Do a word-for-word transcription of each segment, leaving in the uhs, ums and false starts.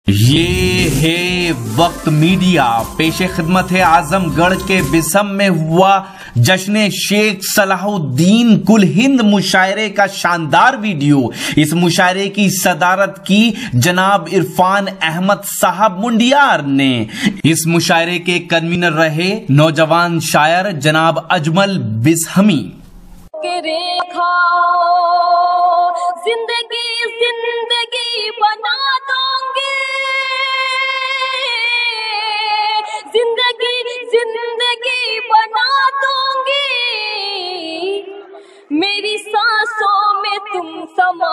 ये है वक्त मीडिया, पेशे खिदमत है आजमगढ़ के बिसम में हुआ जश्न शेख सलाहुद्दीन कुल हिंद मुशायरे का शानदार वीडियो। इस मुशायरे की सदारत की जनाब इरफान अहमद साहब मुंडियार ने। इस मुशायरे के कन्वीनर रहे नौजवान शायर जनाब अजमल बिसहमी। जिंदगी जिंदगी बना दूंगी, जिंदगी जिंदगी बना दूंगी, मेरी सांसों में तुम समा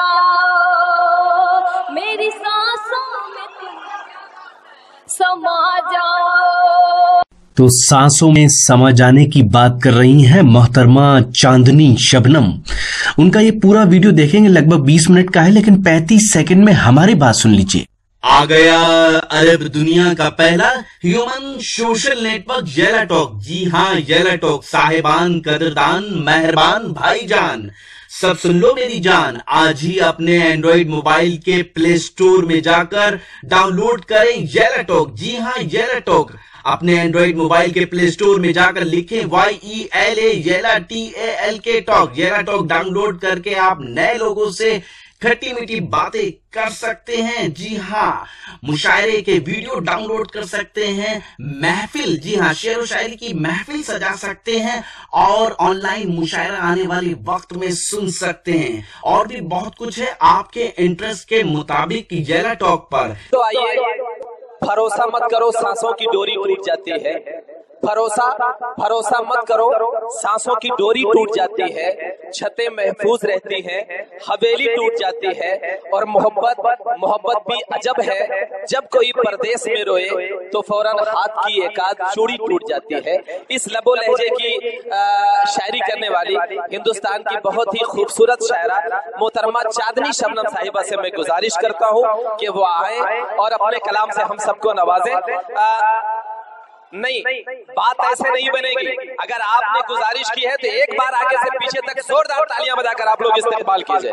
जाओ, मेरी सांसों में तुम समा जाओ। तो सांसों में समा जाने की बात कर रही हैं मोहतरमा चांदनी शबनम। उनका ये पूरा वीडियो देखेंगे, लगभग बीस मिनट का है, लेकिन पैंतीस सेकंड में हमारी बात सुन लीजिए। आ गया अरब दुनिया का पहला human social network Yela talk. जी हाँ, येला टॉक। साहिबान, कदरदान, मेहरबान भाईजान, सब सुन लो मेरी जान। आज ही अपने एंड्रॉइड मोबाइल के प्ले स्टोर में जाकर डाउनलोड करें येला टॉक। जी हाँ, येला टॉक। अपने एंड्रॉइड मोबाइल के प्ले स्टोर में जाकर लिखें Y E L A Yela T A L K talk. Yela talk download करके आप नए लोगों से खट्टी मीठी बातें कर सकते हैं। जी हाँ, मुशायरे के वीडियो डाउनलोड कर सकते हैं। महफिल, जी हाँ, शेर व शायरी की महफिल सजा सकते हैं और ऑनलाइन मुशायरा आने वाले वक्त में सुन सकते हैं। और भी बहुत कुछ है आपके इंटरेस्ट के मुताबिक येला टॉक पर। तो आइए, भरोसा मत करो सांसों की डोरी टूट जाती है। भरोसा भरोसा मत करो सांसों की डोरी टूट जाती है। छतें महफूज रहती हैं, हवेली टूट जाती है। और मोहब्बत मोहब्बत भी अजब है, जब कोई परदेश में रोए तो फौरन हाथ की एकाध चूड़ी टूट जाती है। इस लबो लहजे की शायरी करने वाली हिंदुस्तान की बहुत ही खूबसूरत शायरा मोहतरमा चांदनी शबनम साहिबा से मैं गुजारिश करता हूँ कि वो आए और अपने कलाम से हम सबको नवाजें। आ, नहीं, बात ऐसे नहीं बनेगी। अगर आपने गुजारिश की है तो एक बार आगे से पीछे तक जोरदार तालियां बजाकर आप लोग इस्तेमाल कीजिए।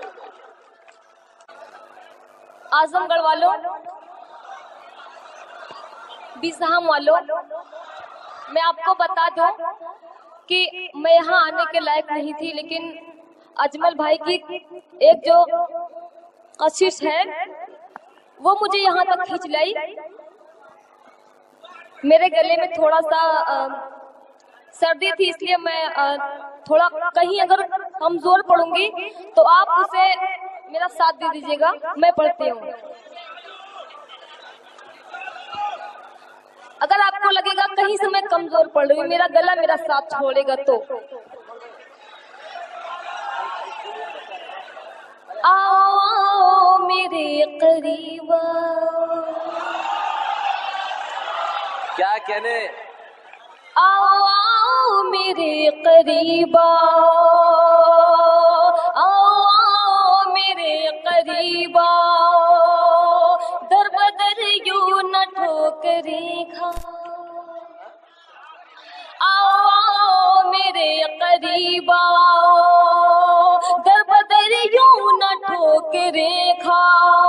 आजमगढ़ वालों, बिसहम वालों, मैं आपको बता दूं कि मैं यहाँ आने के लायक नहीं थी, लेकिन अजमल भाई की एक जो कोशिश है वो मुझे यहाँ तक खींच लाई। मेरे गले में थोड़ा सा आ, सर्दी थी, इसलिए मैं आ, थोड़ा कहीं अगर कमजोर पड़ूंगी तो आप उसे मेरा साथ दे दीजिएगा। मैं पढ़ती हूँ। अगर आपको लगेगा कहीं से मैं कमजोर पड़ रही हूँ, मेरा गला मेरा साथ छोड़ेगा तो आओ मेरे करीब। क्या कहने? आओ आओ मेरे करीब, आओ आओ मेरे करीब, दर बदर यूं न ठोकरे खा। आओ आओ मेरे करीब, दर बदर यूं न ठोकरे खा।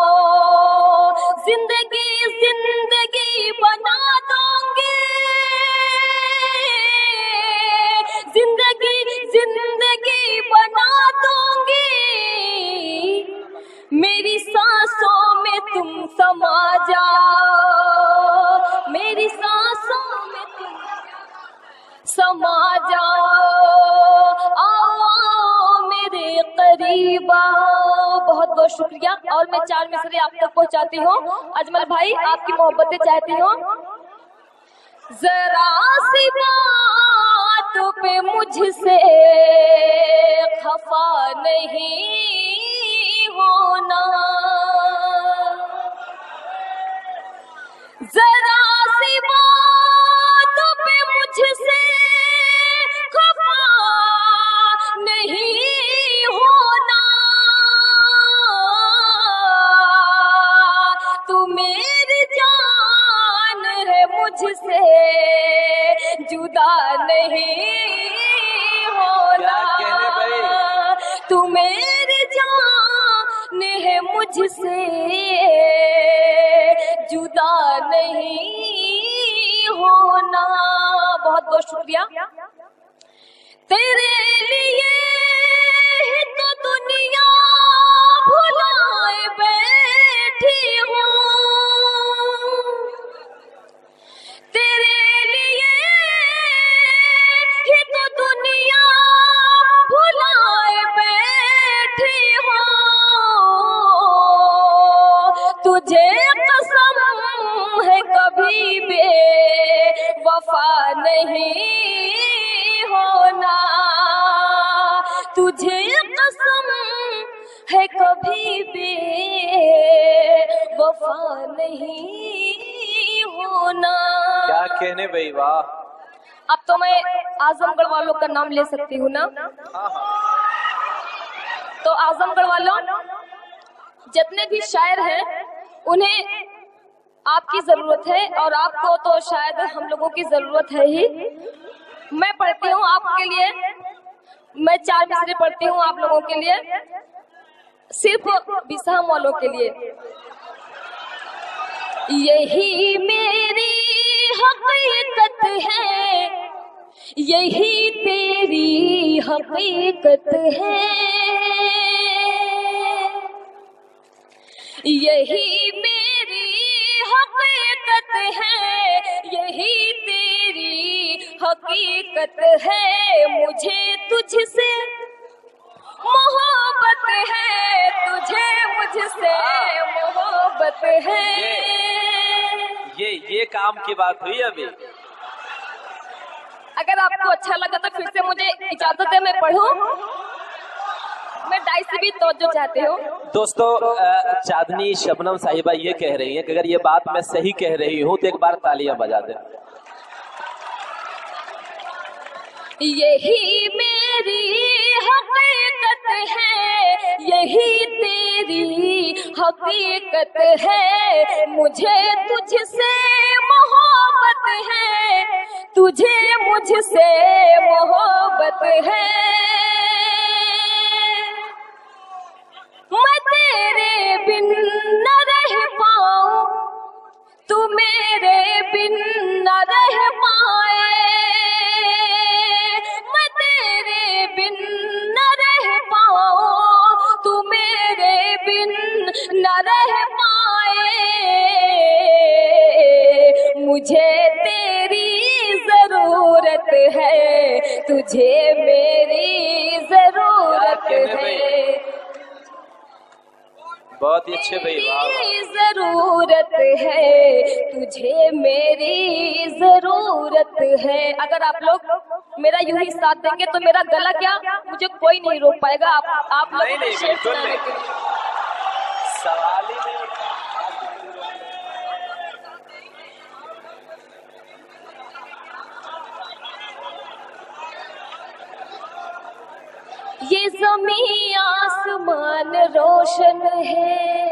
जिंदगी जिंदगी बना दूंगी, जिंदगी जिंदगी बना दूंगी, मेरी सांसों में तुम समा जाओ, मेरी सांसों में तुम समा जाओ। आओ आओ मेरे करीबा। बहुत बहुत शुक्रिया। और मैं चार मिसरे आप तक पहुंचाती हूँ। अजमल भाई, आपकी मोहब्बतें चाहती हूँ। जरा सी बात पे मुझसे खफा नहीं होना, जरा सी बात पे मुझसे खफा नहीं होना। तू मेरी जान है, मुझसे जुदा नहीं होना। तू मेरी जान है, मुझसे बहुत शुक्रिया। तेरे लिए ही तो दुनिया भुलाए बैठी हूँ, तेरे लिए ही तो दुनिया भुलाए बैठी हूँ। तुझे कसम है कभी बेवफा नहीं होना, तुझे कसम है कभी बेवफा नहीं होना। क्या कहने भाई, वाह। अब तो मैं आजमगढ़ वालों का नाम ले सकती हूँ ना। तो आजमगढ़ वालों, जितने भी शायर हैं उन्हें आपकी जरूरत है और आपको तो शायद हम लोगों की जरूरत है ही। मैं पढ़ती हूँ आपके लिए, मैं चार मिसरे पढ़ती हूँ आप लोगों के लिए, सिर्फ बिसाम वालों के लिए। यही मेरी हकीकत है, यही तेरी हकीकत है, यही मेरी हकीकत है, यही तेरी हकीकत है। मुझे तुझसे मोहब्बत है, तुझे मुझसे मोहब्बत है। ये ये काम की बात हुई अभी। अगर आपको अच्छा लगा तो फिर से मुझे इजाजत है, मैं पढ़ूं। मैं डाई से भी तवज्जो चाहती हूँ। दोस्तों, चांदनी शबनम साहिबा ये कह रही हैं कि अगर ये बात मैं सही कह रही हूँ तो एक बार तालियां बजा दें। यही मेरी हकीकत है, यही तेरी हकीकत है। मुझे तुझसे मोहब्बत है, तुझे मुझसे मोहब्बत है। मैं तेरे बिन न रह पाऊं, तू मेरे बिन न रह पाए। मैं तेरे बिन न रह पाऊं, तू मेरे बिन न रह पाए। मुझे तेरी जरूरत है, तुझे मेरी जरूरत है। बहुत ही अच्छे भाई, वाह। मेरी जरूरत है, तुझे मेरी जरूरत है। अगर आप लोग मेरा यूं ही साथ देंगे तो मेरा गला क्या, मुझे कोई नहीं रोक पाएगा। आप आप लोग नहीं, नहीं, बिल्कुल नहीं। सवाल ही नहीं। ये ज़मीं आसमान रोशन है,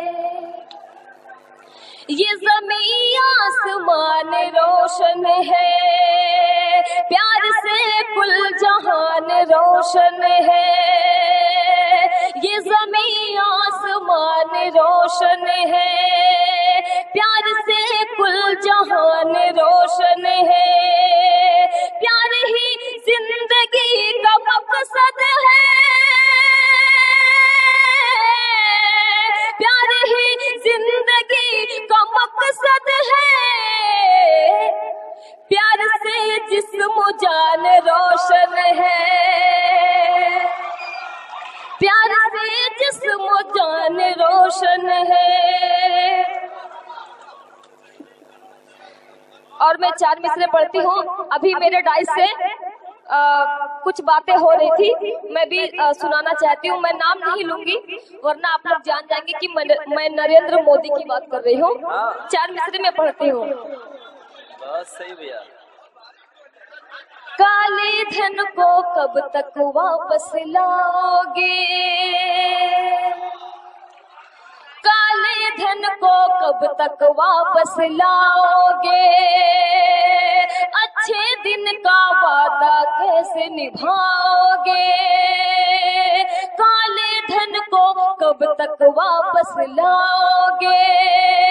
ये ज़मीं आसमान रोशन है। प्यार से कुल जहान रोशन है, ये ज़मीं आसमान रोशन है। प्यार से कुल जहान रोशन है, प्यार ही जिंदगी का मकसद है। प्यार ही जिंदगी का मकसद है, प्यार से जिस्म जान रोशन है। प्यार से जिस्म जान रोशन है। और मैं चार मिसरे पढ़ती हूँ। अभी मेरे डाइस से आ, कुछ बातें हो रही थी, मैं भी आ, सुनाना चाहती हूँ। मैं नाम नहीं लूंगी वरना आप लोग जान जाएंगे कि मैं, मैं नरेंद्र मोदी की बात कर रही हूँ। चार मिसरे में पढ़ती हूँ। बहुत सही भैया। काले धन को कब तक वापस लाओगे, काले धन को कब तक वापस लाओगे। अच्छे दिन का वादा कैसे निभाओगे, काले धन को कब तक वापस लाओगे।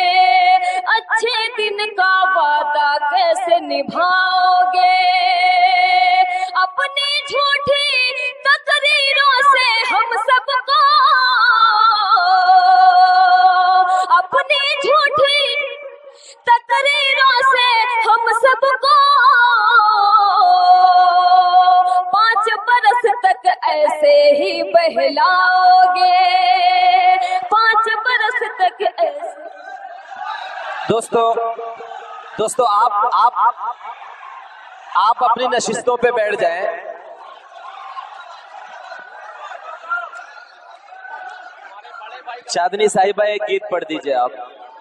अच्छे दिन का वादा कैसे निभाओगे। बहलाओगे पांच बरस तक ऐसे। दोस्तों दोस्तों आप आप आप अपनी नशिस्तों पे बैठ जाएं। चांदनी साहिबा एक गीत पढ़ दीजिए आप।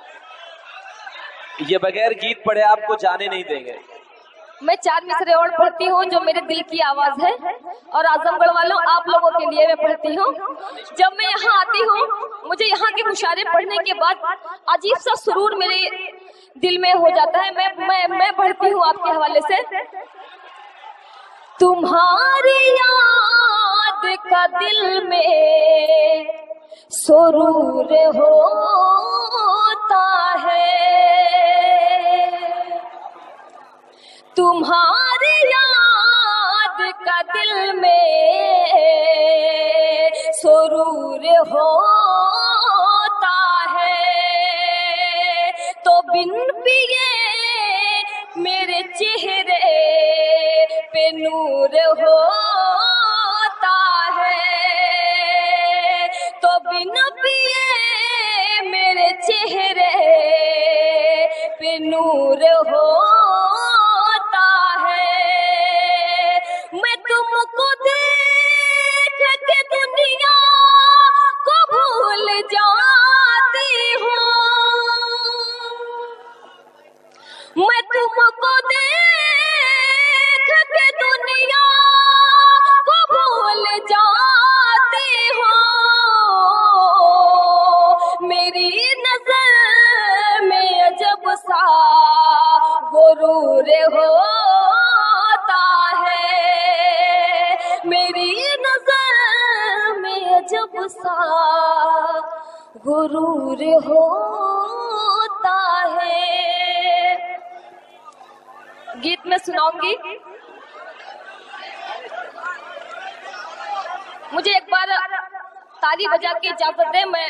ये बगैर गीत पढ़े आपको जाने नहीं देंगे। मैं चार मिसरे और पढ़ती हूँ जो मेरे दिल की आवाज है, और आजमगढ़ वालों आप लोगों के लिए मैं पढ़ती हूँ। जब मैं यहाँ आती हूँ मुझे यहाँ के मुशायरे पढ़ने के बाद अजीब सा सुरूर मेरे दिल में हो जाता है। मैं मैं मैं पढ़ती हूँ आपके हवाले से। तुम्हारी याद का दिल में सुरूर होता है, तुम्हारी याद का दिल में सुरूर होता है, तो बिन पिए मेरे चेहरे पे नूर होता है, तो बिन पिए मेरे चेहरे पे नूर होता है। मैं तुमको देख के दुनिया को भूल जाती हूँ, मैं तुमको देख के दुनिया को भूल जाती हूँ, मेरी नजर में अजब सा गुरूर होता है, मेरी नजर में अजब सा गुरूर होता है। गीत में सुनाऊंगी। मुझे एक बार ताली बजा के इजाजत दे। मैं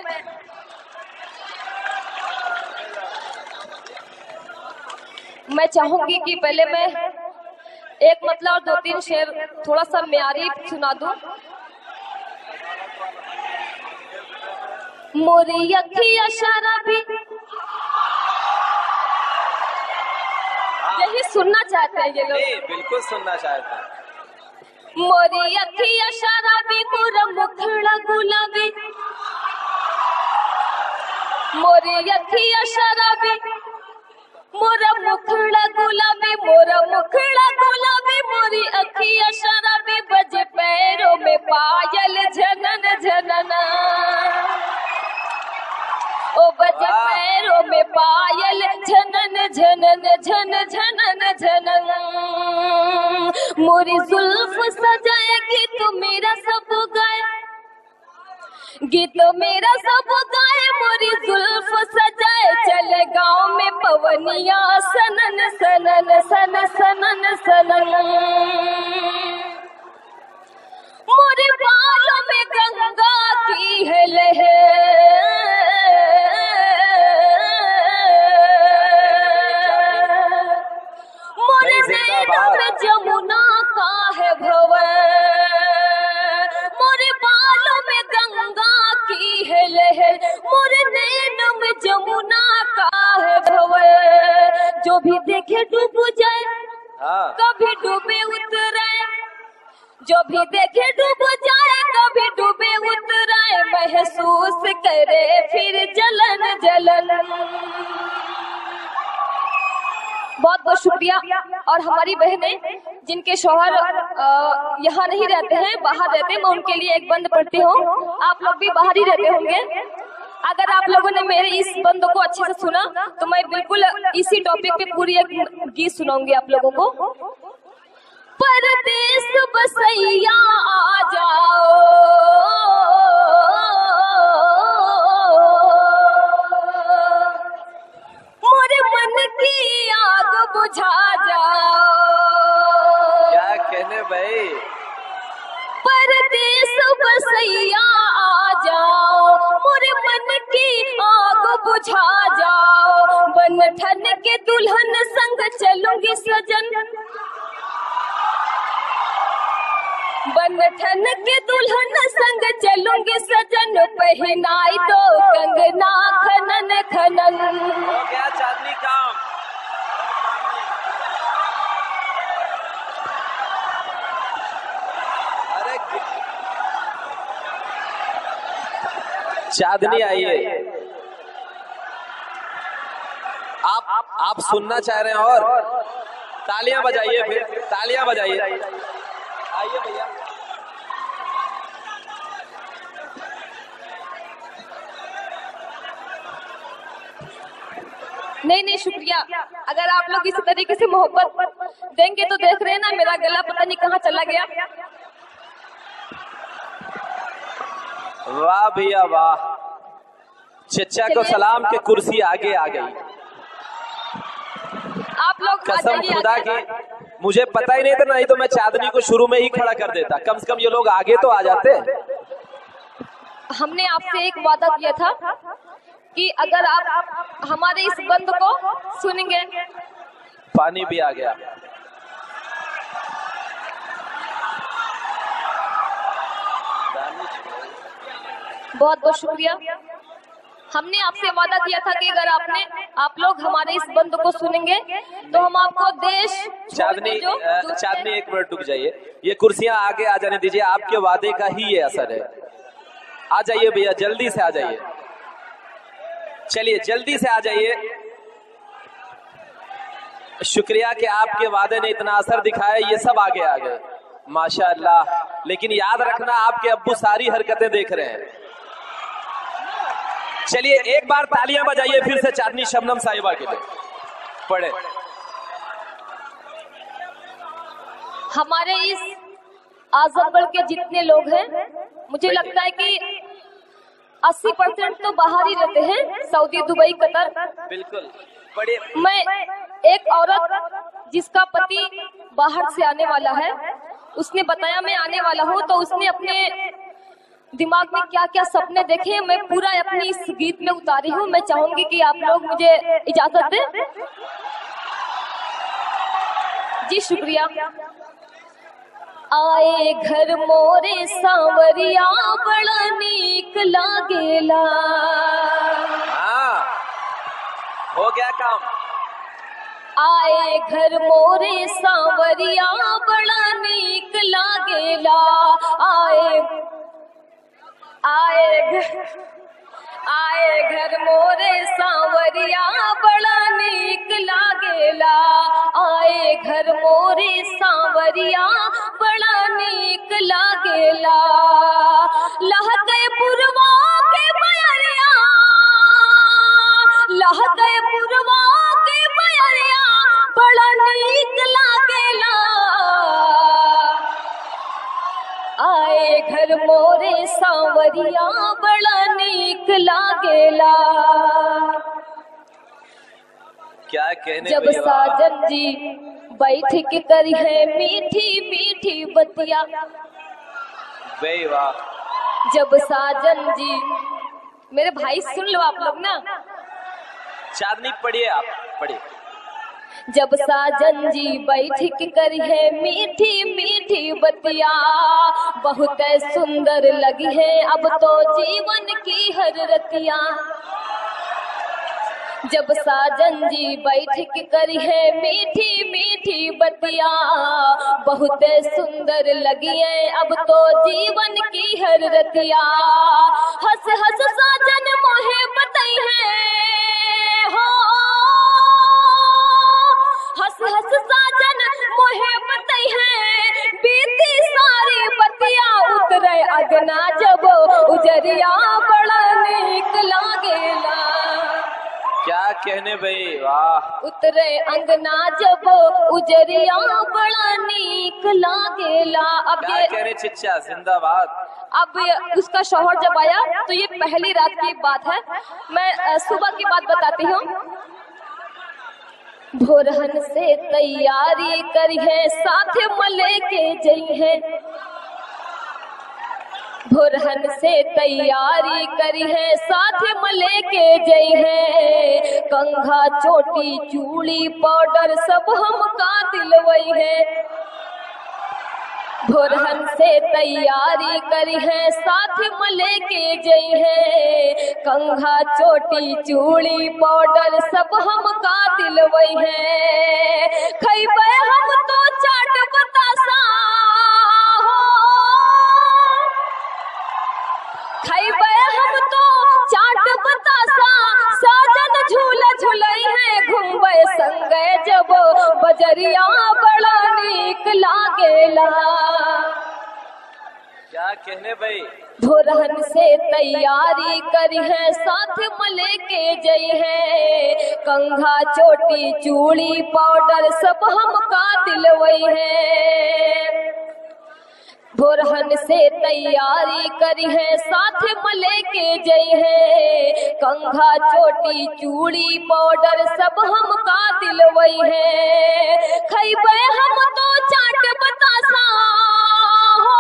मैं चाहूंगी कि पहले मैं एक मतलब और दो तीन शेर थोड़ा सा म्यारी सुना दूं। मोरी अखियाँ शराबी, यही सुनना चाहते हैं ये लोग। नहीं, बिल्कुल सुनना चाहते हैं। मोरी अखियाँ शराबी, मोरा मुखड़ा गुलाबी, मोरी अखियाँ शराबी, मोरा मुखड़ा गुलाबी, मोरा मुखड़ा गुलाबी, मोरी अखियाँ शराबी, बजे पैरों में पायल झनन झनन, ओ बजे पैरों में पायल झनन झनन झन झनन झनन, मोरी जुल्फ सजाएगी तो मेरा सब गाए, गीत मेरा सब गाए, मोरी जुल्फ सजाए, चले गांव में पवनिया सनन सनन सन सनन सनन, मोरे बालों में गंगा की है लहर, मोरे नैनों में जमुना का है भंवर, मोरे बालों में गंगा की है लहर, मोरे नैनों में जमुना का है भंवर, जो भी देखे डूब जाए, हाँ। कभी डूबे उतरे, जो भी देखे डूब जाए, कभी डूबे उतराए, महसूस करे फिर जलन जलन। बहुत बहुत शुक्रिया। और हमारी बहनें जिनके शौहर यहाँ नहीं रहते हैं, बाहर रहते हैं, मैं उनके लिए एक बंद पढ़ती हूँ। आप लोग भी बाहर ही रहते होंगे। अगर आप लोगों ने मेरे इस बंद को अच्छे से सुना तो मैं बिल्कुल इसी टॉपिक पे पूरी एक गीत सुनाऊंगी आप लोगों को। परदेस बसैया आ जाओ, मोरे मन की आग बुझा जाओ। क्या कहने भाई। परदेस बसैया आ जाओ, मोरे मन की आग बुझा जाओ, बन ठन के दुल्हन संग चलूंगी सजन, बन ठन के दुल्हन संग चलूंगी सजन, पहनाई दो कंगना खनन खनन। हो गया चांदनी काम। अरे चांदनी आइए, आप आप सुनना चाह रहे हैं और तालियां बजाइए, फिर तालियां बजाइए। आइए भैया। नहीं नहीं शुक्रिया, अगर आप लोग इसी तरीके से मोहब्बत देंगे तो देख रहे हैं ना, मेरा गला पता नहीं कहाँ चला गया। वाह भैया वाह, चचा को सलाम के कुर्सी आगे आ गई। आप लोग कसम खुदा की मुझे पता ही नहीं था, नहीं तो मैं चांदनी को शुरू में ही खड़ा कर देता। कम से कम ये लोग आगे तो आ जाते। हमने आपसे एक वादा किया था कि अगर आप हमारे इस बंद को सुनेंगे। पानी भी आ गया। बहुत बहुत शुक्रिया। हमने आपसे वादा किया था कि अगर आपने आप लोग हमारे इस बंद को सुनेंगे तो हम आपको देश चांदनी चांदनी एक मिनट रुक जाइए, ये कुर्सियां आगे आ जाने दीजिए। आपके वादे का ही ये असर है। आ जाइए भैया, जल्दी से आ जाइए। चलिए जल्दी से आ जाइए। शुक्रिया कि आपके वादे ने इतना असर दिखाया, ये सब आगे आ गए माशाअल्लाह। लेकिन याद रखना, आपके अब्बू सारी हरकतें देख रहे हैं। चलिए एक बार तालियां बजाइए फिर से चांदनी शबनम साहिबा के लिए। पढ़े। हमारे इस आजमगढ़ के जितने लोग हैं, मुझे लगता है कि अस्सी परसेंट तो बाहर ही रहते हैं, सऊदी, दुबई, कतर। बिल्कुल पढ़िए। मैं एक औरत जिसका पति बाहर से आने वाला है, उसने बताया मैं आने वाला हूँ, तो उसने अपने दिमाग में क्या क्या सपने देखे मैं पूरा अपनी इस गीत में उतारी हूँ। मैं चाहूंगी कि आप लोग मुझे इजाजत दें। जी शुक्रिया। आए घर मोरे सांवरिया बड़ा नीक लागेला। हाँ हो गया काम। आए घर मोरे सांवरिया बड़ा नीक लागेला। आए आए घर आए घर मोरे सांवरिया बड़ा नीक लागेला। आए घर मोरे सांवरिया बड़ा नीक लागेला। लहके पुरवा के बयरिया, लहके पुरवा के बयरिया बड़ा नीक लागेला। आए घर मोरे सांवरिया बड़ा नीक लागेला। क्या कहने जब साजन जी बैठ के करी है मीठी मीठी बतिया। बे वाह। जब साजन जी, मेरे भाई सुन लो आप लोग ना। चांदनी पढ़िए, आप पढ़िए। जब साजन जी बैठ के करी है मीठी मीठी बतिया, बहुत सुंदर लगी है अब तो जीवन की हर रतिया। जब साजन जी बैठ के करी है मीठी मीठी बतिया, बहुत सुंदर लगी है अब तो जीवन की हर रतिया। हंस हंस साजन मोहे बताई है हो, हंस हंस साजन मोहे बताई है बीती सारी बतिया। उतरे अगना जब उजरिया बड़ा नीक लागेला। क्या कहने भाई वाह। उतरे अंगना जब उजरिया बड़ा नीक लागेला। अब क्या ये कहने चिच्चा जिंदाबाद। अब ये उसका शौहर जब आया तो ये पहली रात की बात है। मैं अ, सुबह की बात बताती हूँ। भोरहन से तैयारी करी है साथ मले के जई है। भोरहन से तैयारी करी है साथ मले के जई है। कंघा चोटी चूड़ी पाउडर सब हम का दिलवई है। भोरहन से तैयारी करी है, साथ मले के जई है, कंघा चोटी चूड़ी पाउडर सब हम का दिलवई है, खैबे हम तो चाट बतासा हो, खैबे हम तो चाट बतासा, साजन झूला झुलई है, घूमबे संगे जब बजरिया बड़ा नीक लागेला। क्या कहने भाई? भोरहन से तैयारी करी है, साथ मले के जई है, कंघा चोटी चूड़ी पाउडर सब हम का दिलवई है, भोरहन से तैयारी करी है, साथ मले के जई है, कंघा चोटी चूड़ी पाउडर सब हम का दिलवई है, खैबे हम तो चाट बतासा हो,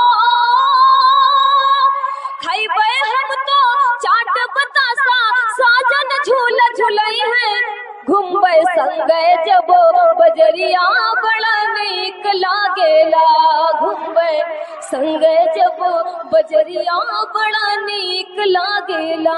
खैबे हम तो चाट बतासा, साजन झूला झुलई है, घूमबे संगे जब बजरिया बड़ा नीक लागेला, घूमबे संगे जब बजरिया बड़ा नीक लागेला।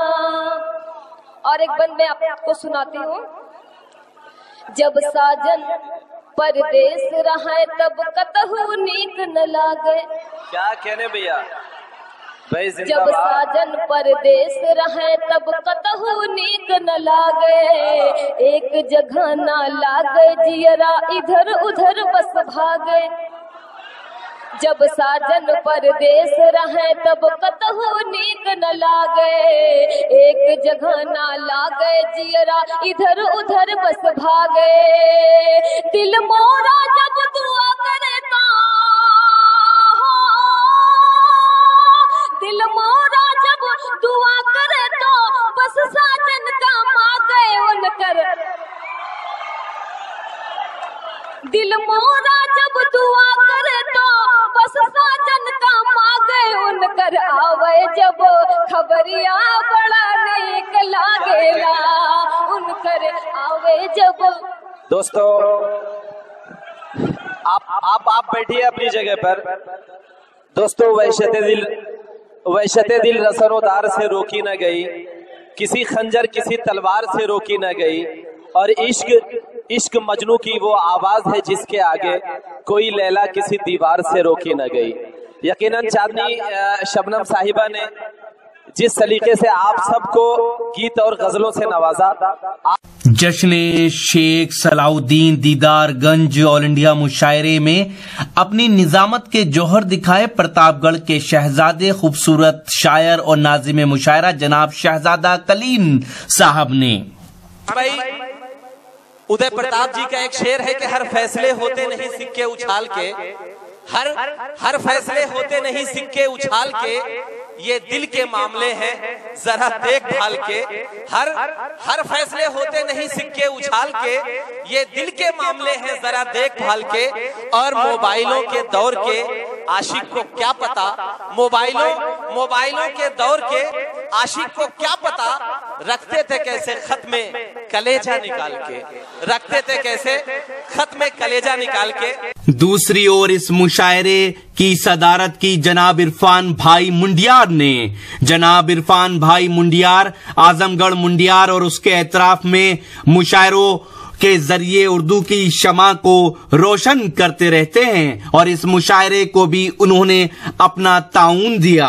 और एक बंद मैं आपको सुनाती हूँ। जब साजन परदेस रहे तब कतहु नीक न लागे। क्या कहने भैया? जब साजन परदेस रहे तब कतहु नीक न लागे, एक जगह न लागे जियरा इधर उधर बस भागे, जब साजन परदेस रहे तब कतहु नीक न लागे, एक जगह न लागे जियरा इधर उधर बस भागे, दिल मोरा जब दुआ करे ता दिल मोरा जब दुआ करे तो बस साजन का मांगे उनकर, दिल मोरा जब दुआ करे तो बस साजन का मांगे उनकर, आवे जब खबरिया बड़ा नीक लागेला उनकर, आवे जब। दोस्तों आप आप आप बैठिए अपनी जगह पर। दोस्तों वैशते दिल वैशते दिल रसनोदार से रोकी न गई, किसी खंजर किसी तलवार से रोकी न गई, और इश्क इश्क मजनू की वो आवाज है जिसके आगे कोई लैला किसी दीवार से रोकी न गई। यकीनन चांदनी शबनम साहिबा ने जिस तरीके से आप सबको गीत और गजलों से नवाजा। जश्न शेख सलाउद्दीन दीदारगंज ऑल इंडिया मुशायरे में अपनी निजामत के जौहर दिखाए प्रतापगढ़ के शहजादे खूबसूरत शायर और नाजिम मुशायरा जनाब शहजादा कलीम साहब ने। भाई उदय प्रताप जी का एक शेर है कि हर फैसले होते नहीं सिक्के उछाल के, हर हर फैसले होते नहीं सिक्के उछाल के, ये दिल के मामले हैं जरा देखभाल के, हर हर फैसले होते नहीं सिक्के उछाल के, ये दिल के मामले हैं जरा देखभाल के, और मोबाइलों के दौर के आशिक को क्या पता, मोबाइलों मोबाइलों के दौर के आशिक को क्या पता, रखते थे कैसे खत में कलेजा निकाल के, रखते थे कैसे खत में कलेजा निकाल के। दूसरी ओर इस मुशायरे की सदारत की जनाब इरफान भाई मुंडियार ने। जनाब इरफान भाई मुंडियार आजमगढ़ मुंडियार और उसके एतराफ में मुशायरों के जरिए उर्दू की शमा को रोशन करते रहते हैं, और इस मुशायरे को भी उन्होंने अपना ताउन दिया।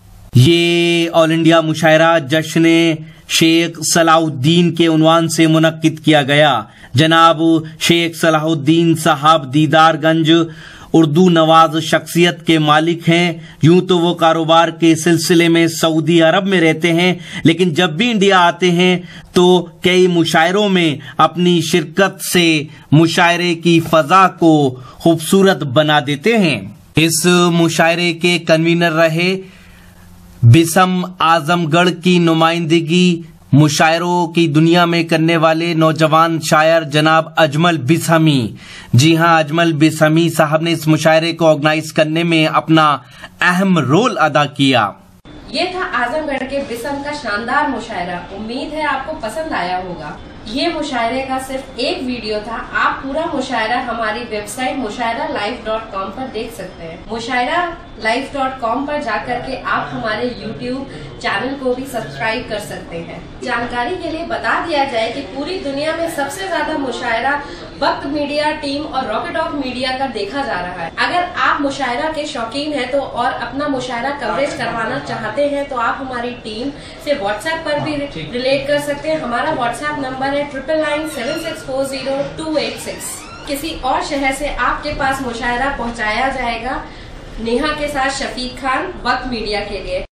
ये ऑल इंडिया मुशायरा जश्न शेख सलाउद्दीन के उन्वान से मुनक्किद किया गया। जनाब शेख सलाउद्दीन साहब दीदारगंज उर्दू नवाज शख्सियत के मालिक हैं। यूं तो वो कारोबार के सिलसिले में सऊदी अरब में रहते हैं, लेकिन जब भी इंडिया आते हैं तो कई मुशायरों में अपनी शिरकत से मुशायरे की फजा को खूबसूरत बना देते हैं। इस मुशायरे के कन्वीनर रहे बिसम आजमगढ़ की नुमाइंदगी मुशायरों की दुनिया में करने वाले नौजवान शायर जनाब अजमल बिसमी। जी हां, अजमल बिसमी साहब ने इस मुशायरे को ऑर्गेनाइज करने में अपना अहम रोल अदा किया। ये था आजमगढ़ के बिसम का शानदार मुशायरा। उम्मीद है आपको पसंद आया होगा। ये मुशायरे का सिर्फ एक वीडियो था। आप पूरा मुशायरा हमारी website Mushaira live dot com पर देख सकते हैं। मुशायरा लाइव डॉट कॉम पर जाकर के आप हमारे यूट्यूब चैनल को भी सब्सक्राइब कर सकते हैं। जानकारी के लिए बता दिया जाए कि पूरी दुनिया में सबसे ज्यादा मुशायरा वक्त मीडिया टीम और रॉकेट ऑफ मीडिया का देखा जा रहा है। अगर आप मुशायरा के शौकीन हैं तो और अपना मुशायरा कवरेज करवाना चाहते हैं तो आप हमारी टीम से व्हाट्सएप पर भी रिलेट कर सकते हैं। हमारा व्हाट्सएप नंबर है triple nine seven six four zero two eight six. किसी और शहर से आपके पास मुशायरा पहुंचाया जाएगा नेहा के साथ शफीक खान, वक्त मीडिया के लिए।